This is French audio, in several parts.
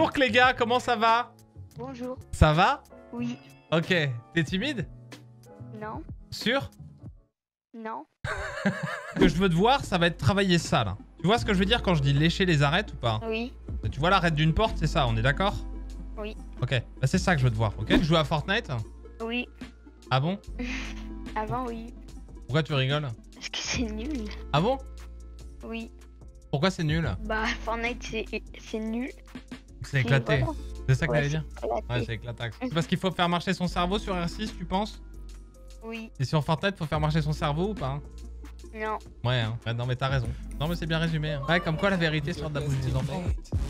Bonjour les gars, comment ça va? Bonjour. Ça va? Oui. Ok. T'es timide? Non. Sûr? Non. Ce que je veux te voir, ça va être travailler ça là. Tu vois ce que je veux dire quand je dis lécher les arêtes ou pas? Oui. Tu vois l'arête d'une porte, c'est ça, on est d'accord? Oui. Ok, bah c'est ça que je veux te voir, ok? Tu joues à Fortnite? Oui. Ah bon? Avant, oui. Pourquoi tu rigoles? Parce que c'est nul. Ah bon? Oui. Pourquoi c'est nul? Bah, Fortnite, c'est nul. C'est éclaté. Voilà. C'est ça que Ouais, t'allais dire? éclaté. Ouais, c'est éclataxe. C'est parce qu'il faut faire marcher son cerveau sur R6, tu penses? Oui. Et sur Fortnite, faut faire marcher son cerveau ou pas hein? Non. Ouais, hein. Ouais, non mais t'as raison. Non mais c'est bien résumé. Hein. Ouais, comme quoi la vérité sort de la bouche des enfants.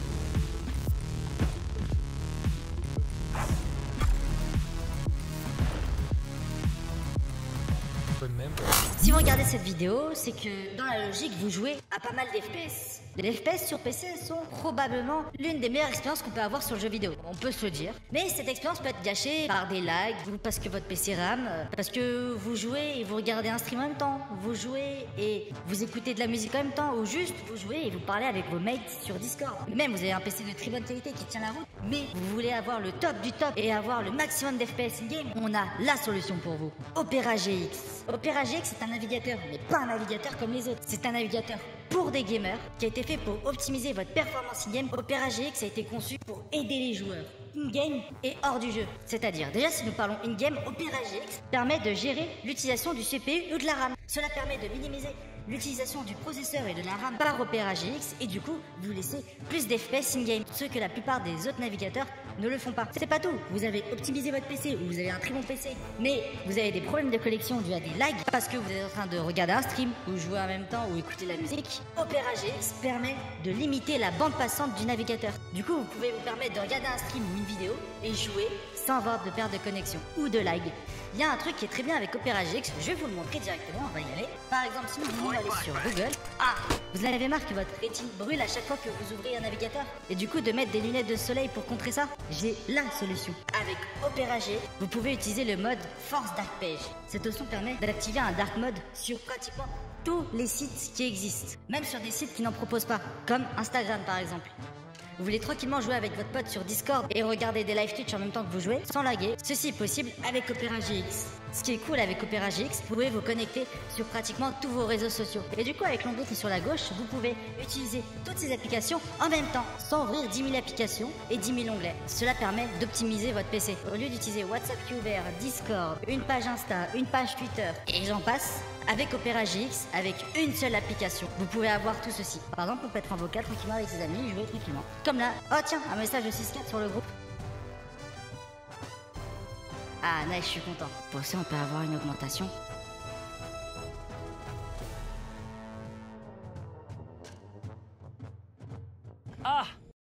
Si vous regardez cette vidéo, c'est que dans la logique, vous jouez à pas mal d'FPS. Les FPS sur PC sont probablement l'une des meilleures expériences qu'on peut avoir sur le jeu vidéo. On peut se le dire. Mais cette expérience peut être gâchée par des lags, ou parce que votre PC rame, parce que vous jouez et vous regardez un stream en même temps, vous jouez et vous écoutez de la musique en même temps, ou juste vous jouez et vous parlez avec vos mates sur Discord. Même vous avez un PC de très bonne qualité qui tient la route, mais vous voulez avoir le top du top et avoir le maximum d'FPS in-game, on a la solution pour vous. Opera GX. Opera GX c'est un navigateur, mais pas un navigateur comme les autres. C'est un navigateur pour des gamers qui a été fait pour optimiser votre performance in-game. Opera GX a été conçu pour aider les joueurs in-game et hors du jeu. C'est-à-dire, déjà si nous parlons in-game, Opera GX permet de gérer l'utilisation du CPU ou de la RAM. Cela permet de minimiser l'utilisation du processeur et de la RAM par Opera GX et du coup vous laissez plus d'FPS in-game, ce que la plupart des autres navigateurs ne le font pas. C'est pas tout, vous avez optimisé votre PC ou vous avez un très bon PC, mais vous avez des problèmes de connexion dus à des lags parce que vous êtes en train de regarder un stream ou jouer en même temps ou écouter de la musique. Opera GX permet de limiter la bande passante du navigateur. Du coup vous pouvez vous permettre de regarder un stream ou une vidéo et jouer sans avoir de perte de connexion ou de lag. Il y a un truc qui est très bien avec Opera GX, je vais vous le montrer directement, on va y aller. Par exemple, si vous allez sur Google, vous avez marre que votre rétine brûle à chaque fois que vous ouvrez un navigateur. Et du coup, de mettre des lunettes de soleil pour contrer ça, j'ai la solution. Avec Opera GX, vous pouvez utiliser le mode Force Dark Page. Cette option permet d'activer un dark mode sur pratiquement tous les sites qui existent, même sur des sites qui n'en proposent pas, comme Instagram par exemple. Vous voulez tranquillement jouer avec votre pote sur Discord et regarder des live Twitch en même temps que vous jouez, sans laguer. Ceci est possible avec Opera GX. Ce qui est cool avec Opera GX, vous pouvez vous connecter sur pratiquement tous vos réseaux sociaux. Et du coup, avec l'onglet qui est sur la gauche, vous pouvez utiliser toutes ces applications en même temps, sans ouvrir 10 000 applications et 10 000 onglets. Cela permet d'optimiser votre PC. Au lieu d'utiliser WhatsApp qui est ouvert, Discord, une page Insta, une page Twitter, et j'en passe, avec Opera GX, avec une seule application, vous pouvez avoir tout ceci. Par exemple, on peut être en vocal tranquillement avec ses amis, jouer tranquillement. Comme là, oh tiens, un message de 6-4 sur le groupe. Ah, nice, je suis content. Pour ça, on peut avoir une augmentation. Ah!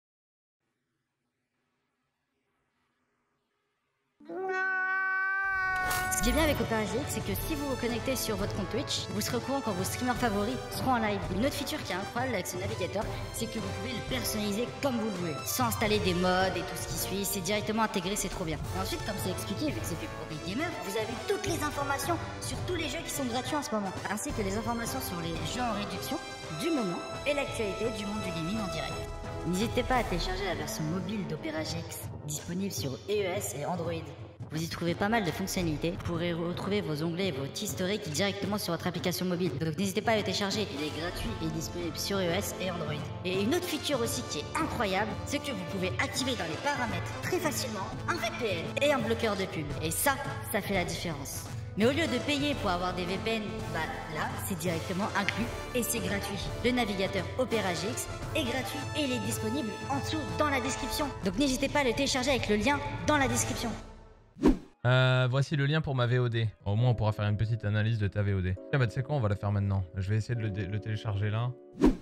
Ce qui est bien avec Opera GX, c'est que si vous vous connectez sur votre compte Twitch, vous serez au courant quand vos streamers favoris seront en live. Une autre feature qui est incroyable avec ce navigateur, c'est que vous pouvez le personnaliser comme vous le voulez. Sans installer des mods et tout ce qui suit, c'est directement intégré, c'est trop bien. Et ensuite, comme c'est expliqué, vu que c'est fait pour des gamers, vous avez toutes les informations sur tous les jeux qui sont gratuits en ce moment, ainsi que les informations sur les jeux en réduction du moment et l'actualité du monde du gaming en direct. N'hésitez pas à télécharger la version mobile d'Opera GX, disponible sur iOS et Android. Vous y trouvez pas mal de fonctionnalités. Vous pourrez retrouver vos onglets et votre historique directement sur votre application mobile. Donc n'hésitez pas à le télécharger. Il est gratuit et disponible sur iOS et Android. Et une autre feature aussi qui est incroyable, c'est que vous pouvez activer dans les paramètres très facilement un VPN et un bloqueur de pub. Et ça fait la différence. Mais au lieu de payer pour avoir des VPN, bah là, c'est directement inclus et c'est gratuit. Le navigateur Opera GX est gratuit et il est disponible en dessous dans la description. Donc n'hésitez pas à le télécharger avec le lien dans la description. Voici le lien pour ma VOD. Au moins on pourra faire une petite analyse de ta VOD. Ah bah tu sais quoi, on va la faire maintenant. Je vais essayer de le télécharger là.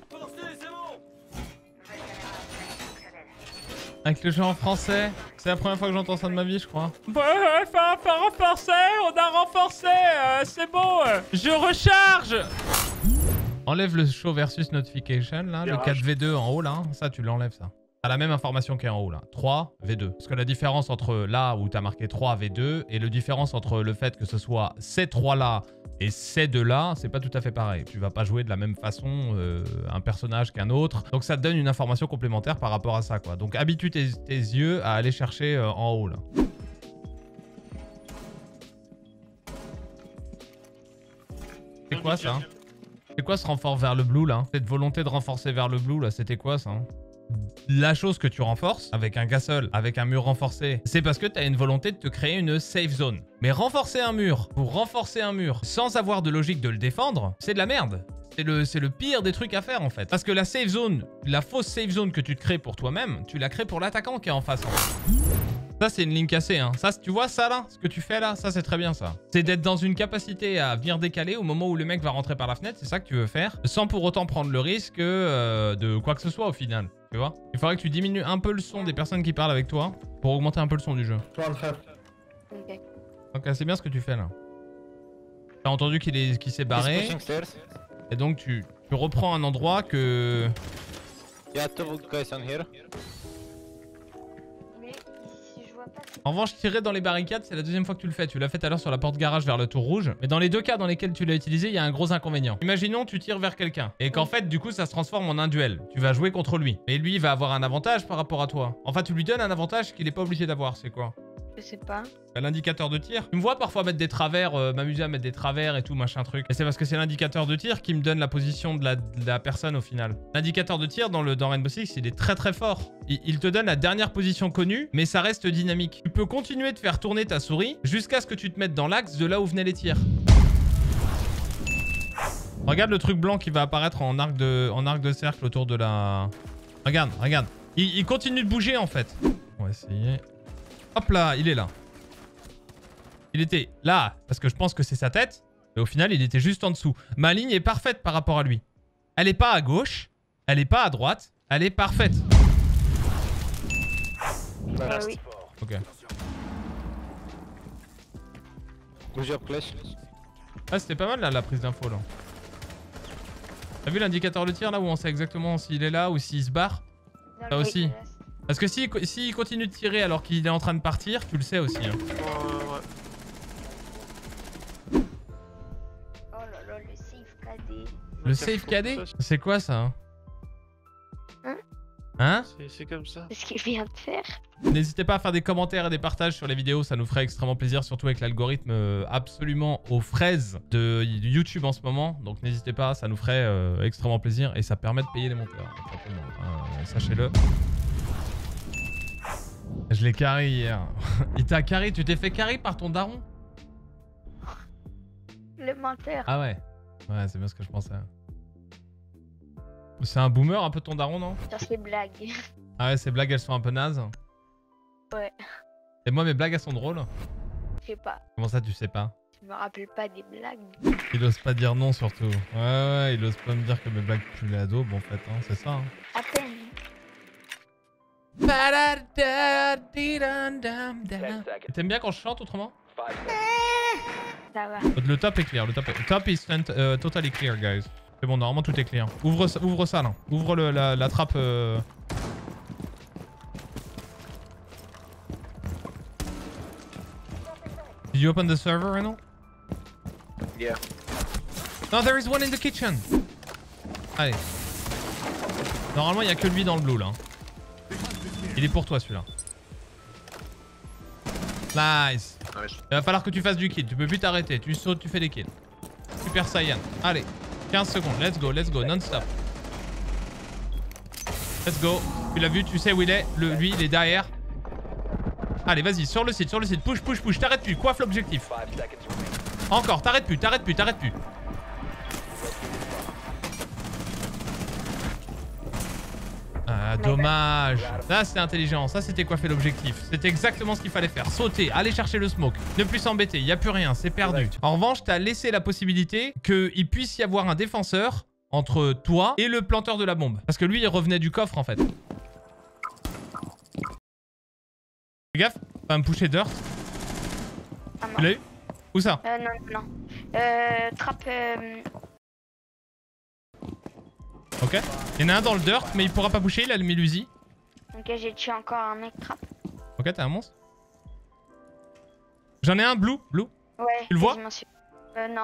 Avec le jeu en français. C'est la première fois que j'entends ça de ma vie, je crois. Ouais, renforcé, on a renforcé, c'est bon. Je recharge. Enlève le show versus notification là, le 4v2 en haut là. Ça tu l'enlèves ça. T'as la même information qui est en haut là. 3, V2. Parce que la différence entre là où t'as marqué 3, V2 et la différence entre le fait que ce soit ces 3 là et ces 2 là, c'est pas tout à fait pareil. Tu vas pas jouer de la même façon un personnage qu'un autre. Donc ça te donne une information complémentaire par rapport à ça quoi. Donc habitue tes yeux à aller chercher en haut là. C'est quoi ça? C'est quoi ce renfort vers le blue là? Cette volonté de renforcer vers le blue là, c'était quoi ça? La chose que tu renforces avec un castle, avec un mur renforcé, c'est parce que tu as une volonté de te créer une safe zone. Mais renforcer un mur, pour renforcer un mur, sans avoir de logique de le défendre, c'est de la merde. C'est le pire des trucs à faire en fait. Parce que la safe zone, la fausse safe zone que tu te crées pour toi-même, tu la crées pour l'attaquant qui est en face. Ça, c'est une ligne cassée. Hein. Ça, tu vois ça là? Ce que tu fais là, ça, c'est très bien ça. C'est d'être dans une capacité à venir décaler au moment où le mec va rentrer par la fenêtre. C'est ça que tu veux faire. Sans pour autant prendre le risque de quoi que ce soit au final. Tu vois? Il faudrait que tu diminues un peu le son des personnes qui parlent avec toi pour augmenter un peu le son du jeu. Ok. Donc c'est bien ce que tu fais là. T'as entendu qu'il s'est barré. Et donc tu reprends un endroit que... Mais ici, je vois pas. En revanche, tirer dans les barricades, c'est la deuxième fois que tu le fais. Tu l'as fait tout à l'heure sur la porte garage vers le tour rouge. Mais dans les deux cas dans lesquels tu l'as utilisé, il y a un gros inconvénient. Imaginons tu tires vers quelqu'un et qu'en fait, du coup, ça se transforme en un duel. Tu vas jouer contre lui. Mais lui, il va avoir un avantage par rapport à toi. Enfin, tu lui donnes un avantage qu'il n'est pas obligé d'avoir. C'est quoi? Je sais pas. L'indicateur de tir. Tu me vois parfois mettre des travers, m'amuser à mettre des travers et tout, machin truc. Et c'est parce que c'est l'indicateur de tir qui me donne la position de la personne au final. L'indicateur de tir dans Rainbow Six, il est très très fort. Il te donne la dernière position connue, mais ça reste dynamique. Tu peux continuer de faire tourner ta souris jusqu'à ce que tu te mettes dans l'axe de là où venaient les tirs. Regarde le truc blanc qui va apparaître en arc de cercle autour de la... Regarde, regarde. Il continue de bouger en fait. On va essayer. Hop là, il est là. Il était là, parce que je pense que c'est sa tête. Mais au final, il était juste en dessous. Ma ligne est parfaite par rapport à lui. Elle est pas à gauche. Elle est pas à droite. Elle est parfaite. Oui. Ok. Ah, c'était pas mal là, la prise d'info là. T'as vu l'indicateur de tir là où on sait exactement s'il est là ou s'il se barre? Ça aussi. Parce que s'il continue de tirer alors qu'il est en train de partir, tu le sais aussi. Hein. Ouais. Oh là là, le safe KD. Le safe KD? C'est quoi ça? Hein? Hein? C'est comme ça. C'est ce qu'il vient de faire. N'hésitez pas à faire des commentaires et des partages sur les vidéos, ça nous ferait extrêmement plaisir, surtout avec l'algorithme absolument aux fraises de YouTube en ce moment. Donc n'hésitez pas, ça nous ferait extrêmement plaisir et ça permet de payer les monteurs. Sachez-le. Je l'ai carré hier. Il t'a carré, tu t'es fait carré par ton daron? Le menteur. Ah ouais. Ouais, c'est bien ce que je pensais. C'est un boomer un peu ton daron, non? Sur ses blagues. Ah ouais, ces blagues elles sont un peu nazes. Ouais. Et moi mes blagues elles sont drôles. Je sais pas. Comment ça tu sais pas? Je me rappelle pas des blagues. Il ose pas dire non surtout. Ouais, il ose pas me dire que mes blagues puent la daube en fait, hein, c'est ça. Hein. À peine. T'aimes bien quand je chante autrement? Ça va. Le top est clear, le top is totally clear guys. C'est bon, normalement tout est clear. Ouvre ça là. Ouvre la trappe. Did you open the server, Reno? Yeah. No, there is one in the kitchen. Allez. Normalement, il n'y a que lui dans le blue là. Il est pour toi celui-là. Nice. Il va falloir que tu fasses du kill. Tu peux plus t'arrêter. Tu sautes, tu fais des kills. Super Saiyan. Allez. 15 secondes. Let's go. Non-stop. Let's go. Tu l'as vu, tu sais où il est. Lui, il est derrière. Allez, vas-y. Sur le site. Push. T'arrêtes plus. Coiffe l'objectif. Encore. T'arrêtes plus. Ah, dommage. Ça, c'était intelligent. Ça, c'était coiffer l'objectif. C'était exactement ce qu'il fallait faire. Sauter, aller chercher le smoke. Ne plus s'embêter. Il n'y a plus rien. C'est perdu. En revanche, tu as laissé la possibilité qu'il puisse y avoir un défenseur entre toi et le planteur de la bombe. Parce que lui, il revenait du coffre, en fait. Fais gaffe. Va me pusher dirt. Ah, non. Tu l'as eu? Où ça? Non. Trappe. Ok. Il y en a un dans le dirt, mais il pourra pas pusher. Il a le Melusi. Ok, j'ai tué encore un mec trap. Ok, t'es un monstre. J'en ai un blue. Ouais. Tu le vois? quasiment sûr. Non.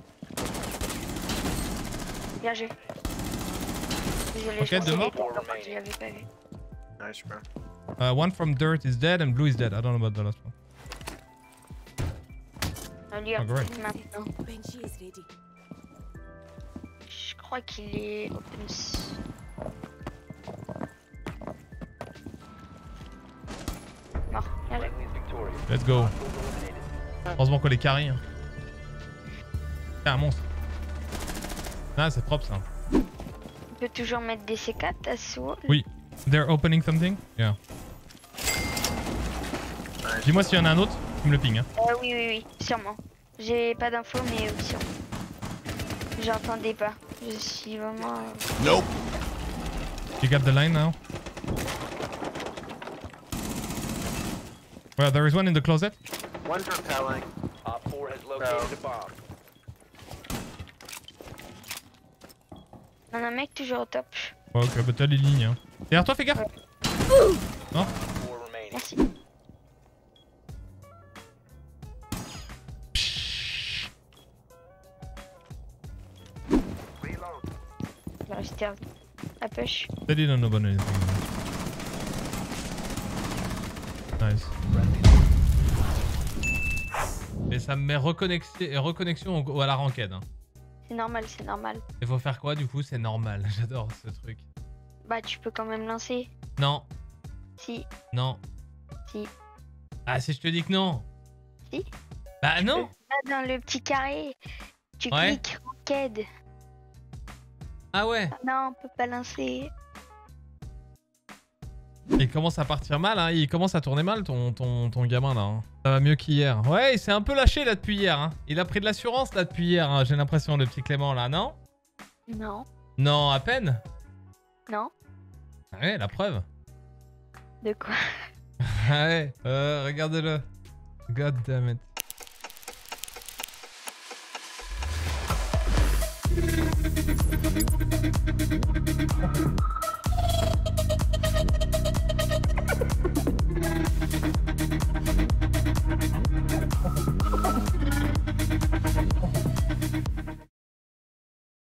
Bien joué. Désolé, Ok, je pensais deux morts. qu'il était encore, je l'avais pas vu. Nice, bro. One from dirt is dead and blue is dead. I don't know about the last one. Lui, Oh, great. maintenant. Je crois qu'il est open. Mort. Bien joué. Let's go. Heureusement qu'on est carré. Hein. C'est un monstre. Ah, c'est propre ça. On peut toujours mettre des C4 à sous. Oui. They're opening something? Yeah. Dis-moi s'il y en a un autre, tu me le ping. Hein. Oui, sûrement. J'ai pas d'infos, mais sûrement. J'entendais pas. Je suis vraiment. Nope. You got the line now? Well, there is one in the closet. One's repelling. Op 4 has located a bomb. On a un mec toujours au top. Ouais, ok, bah t'as les lignes. Hein. Derrière toi, fais gaffe. Non? 4 remaining. Merci. Il va rester à push. They didn't know about anything. Nice. Et ça me met reconnexion à la ranked. Hein. C'est normal, c'est normal. Il faut faire quoi du coup? C'est normal. J'adore ce truc. Bah, tu peux quand même lancer. Non. Si. Non. Si. Ah, si je te dis que non. Si. Bah non. Là, dans le petit carré, tu Ouais. cliques ranked. Ah ouais. Ah non, on peut pas lancer. Il commence à partir mal, hein. Il commence à tourner mal ton gamin là. Hein. Ça va mieux qu'hier. Ouais, il s'est un peu lâché là depuis hier. Hein. Il a pris de l'assurance là depuis hier, hein. J'ai l'impression, le petit Clément là, non? Non. Non, à peine. Non. Ah ouais, la preuve. De quoi? Ah ouais, regardez-le. God damn it.